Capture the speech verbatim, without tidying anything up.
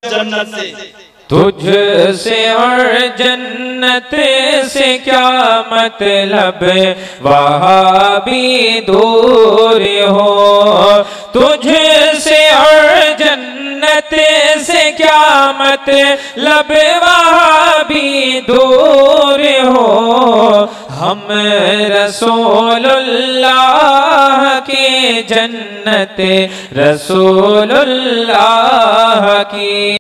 जन्नत से। तुझ से और जन्नत से क्या मतलब, वहाँ भी दूर हो। तुझ से और जन्नत से क्या मतलब, वहाँ भी दूर हो। हम रसूलुल्लाह के जन्नत रसूलुल्लाह की